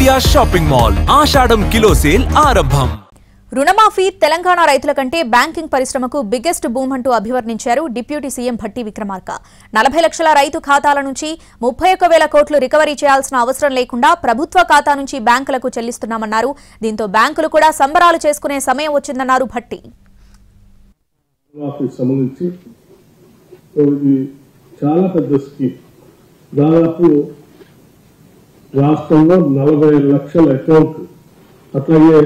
India shopping mall Ashadham kilo sale ఆరంభం. రుణమాఫీ తెలంగాణ రైతుల కంటే బ్యాంకింగ్ పరిశ్రమకు బిగ్గెస్ట్ బూమ్ అంటూ అభివర్ణించారు డిప్యూటీ సీఎం భట్టి విక్రమార్క. 40 లక్షల రైతు ఖాతాల నుంచి 31,000 కోట్లు రికవరీ చేయాల్సిన అవసరం లేకుండా ప్రభుత్వ ఖాతా నుంచి బ్యాంకులకు చెల్లిస్తున్నామన్నారు. దీంతో బ్యాంకులు కూడా సంబరాలు చేసుకునే సమయం వచ్చిందన్నారు భట్టి. చాలా పెద్ద స్కీమ్. దాదాపు రాష్ట్రంలో 40 లక్షల అకౌంట్, అట్లాగే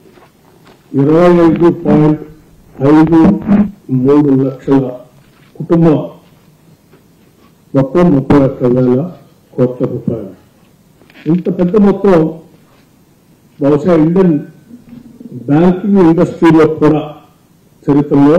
25.53 లక్షల కుటుంబం, మొత్తం 31,000 కోట్ల రూపాయలు. ఇంత పెద్ద మొత్తం బహుశా ఇండియన్ బ్యాంకింగ్ ఇండస్ట్రీలో కూడా చరిత్రలో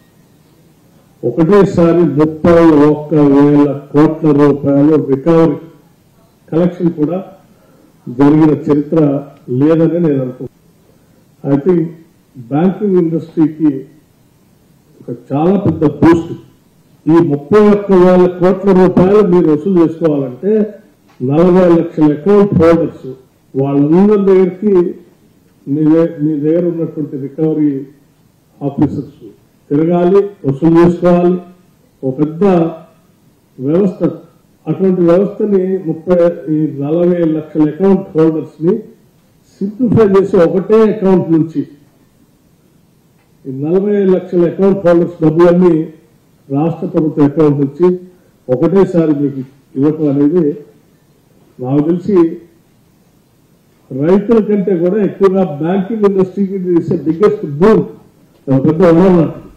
ఒకటేసారి 31,000 కోట్ల రూపాయలు రికవరీ కలెక్షన్ కూడా జరిగిన చరిత్ర లేదని నేను అనుకుంటున్నాను. ఐ థింక్ బ్యాంకింగ్ ఇండస్ట్రీకి ఒక చాలా పెద్ద బూస్ట్. ఈ 31,000 కోట్ల రూపాయలు మీరు వసూలు చేసుకోవాలంటే 40 లక్షల అకౌంట్ హోల్డర్స్ వాళ్ళందరి దగ్గరికి మీ దగ్గర ఉన్నటువంటి రికవరీ ఆఫీసర్స్ తిరగాలి, వసూలు చేసుకోవాలి. ఒక పెద్ద వ్యవస్థ. అటువంటి వ్యవస్థని 40 లక్షల అకౌంట్ హోల్డర్స్ ని సింప్లిఫై చేసి ఒకటే అకౌంట్ నుంచి 40 లక్షల అకౌంట్ హోల్డర్స్ డబ్బులన్నీ రాష్ట్ర ప్రభుత్వ అకౌంట్ నుంచి ఒకటేసారి మీకు ఇవ్వటం అనేది నాకు తెలిసి రైతుల కంటే కూడా ఎక్కువగా బ్యాంకింగ్ ఇండస్ట్రీకి బిగ్గెస్ట్ బూమ్, పెద్ద వరం.